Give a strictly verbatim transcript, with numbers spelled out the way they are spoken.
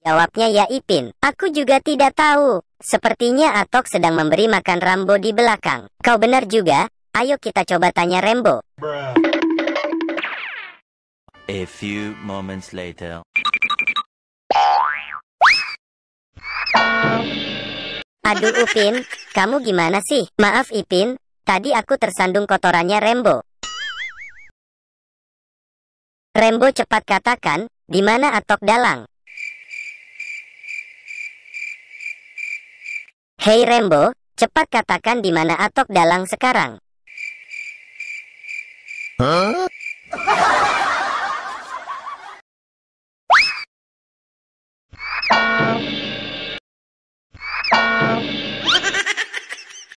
Jawabnya ya Ipin. Aku juga tidak tahu. Sepertinya Atok sedang memberi makan Rambo di belakang. Kau benar juga. Ayo kita coba tanya Rembo. A few moments later. Aduh Upin, kamu gimana sih? Maaf Ipin, tadi aku tersandung kotorannya Rembo. Rembo cepat katakan, di mana Atok dalang? Hei Rembo, cepat katakan di mana Atok dalang sekarang. Huh?